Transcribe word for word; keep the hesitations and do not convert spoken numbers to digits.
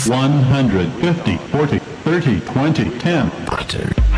one hundred fifty, forty, thirty, twenty, ten. Butter.